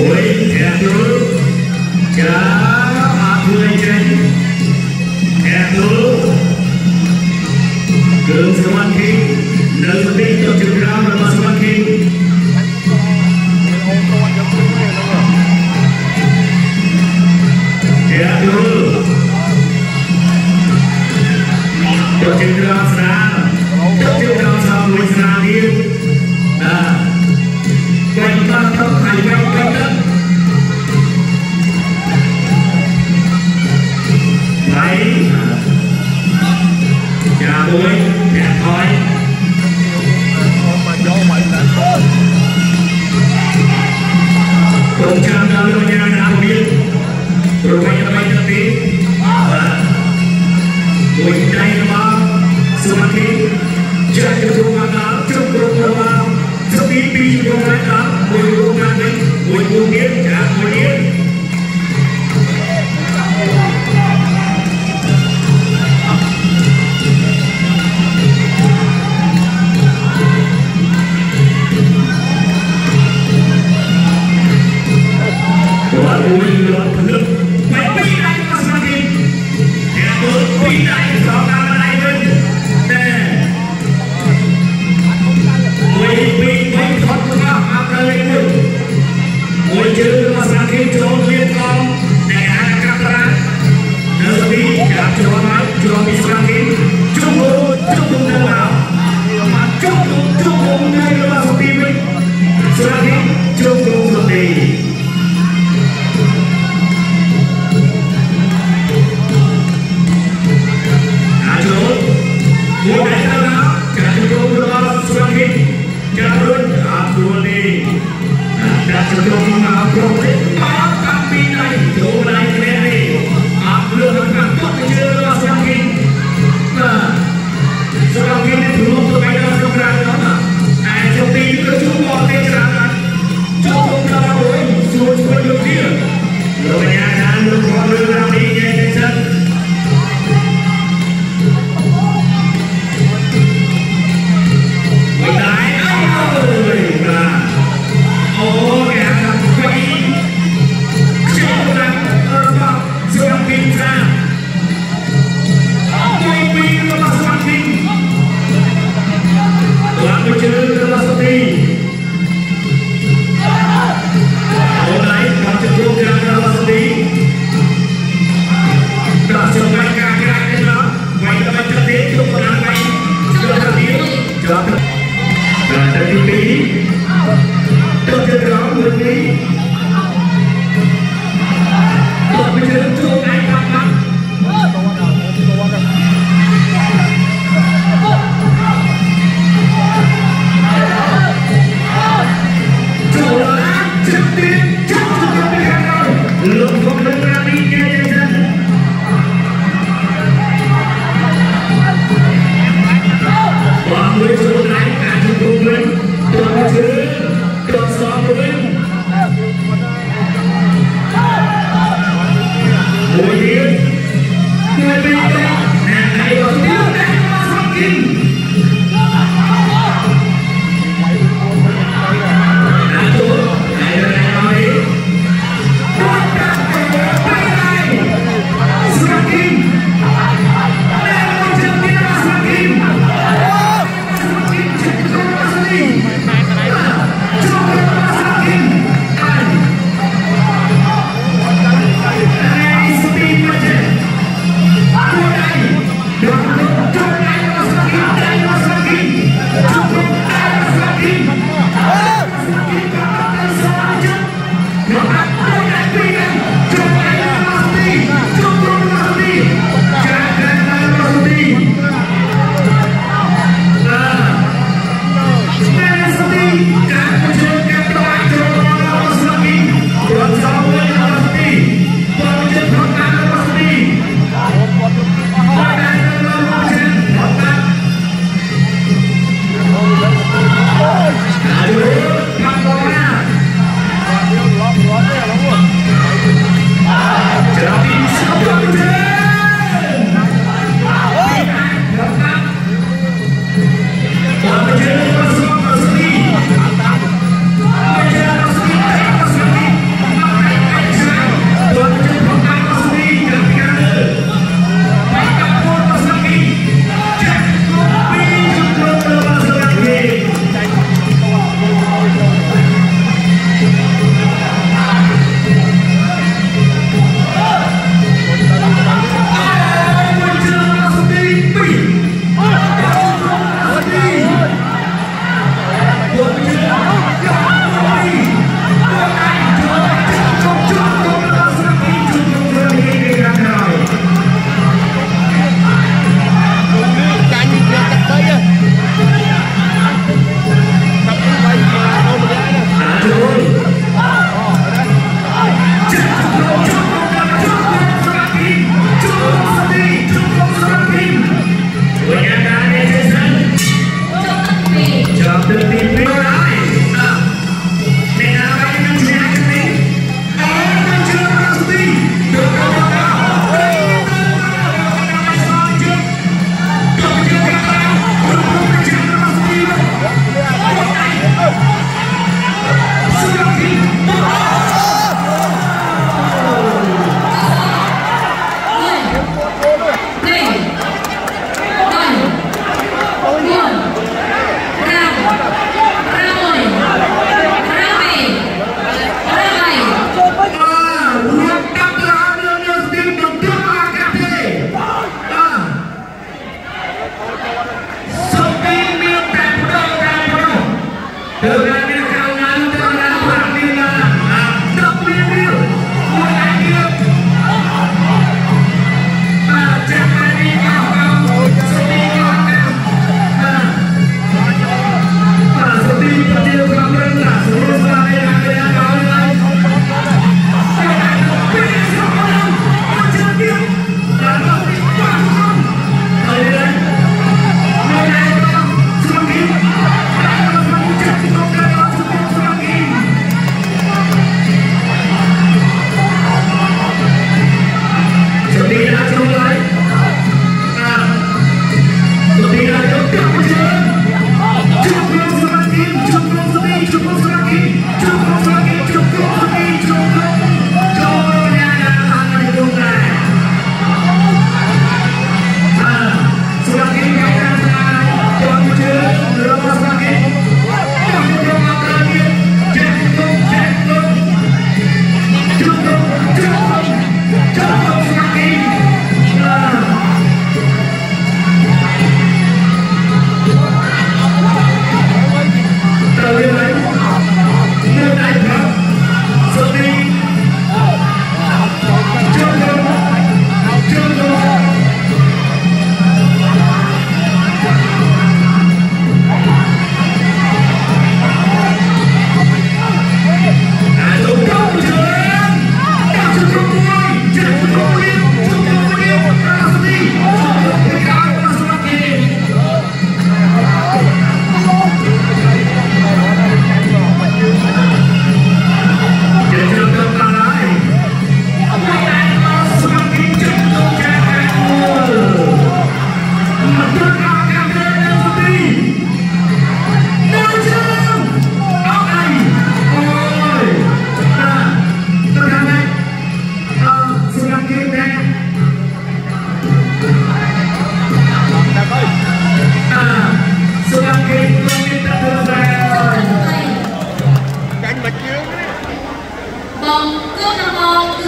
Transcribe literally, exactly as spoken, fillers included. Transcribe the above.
Ôi em nữa chả hạt người trên em nữa cường sớm khi nâng đi cho trường ra rồi mà sớm khi em nữa cho trường ra ra cho trường ra sao người ra đi à quanh ta thấp hay quanh quanh đất đấy chà bôi đẹp thôi cùng chạm ra luôn nhà nào biết rồi quay ra bay ra tí và ngồi đây mà sự mà khi chạy cho tôi mà đã trong tôi mà sắp đi đi cho tôi đã ngồi ngồi ngang đấy ngồi ngồi biết chả ngồi biết bong cướp năm bong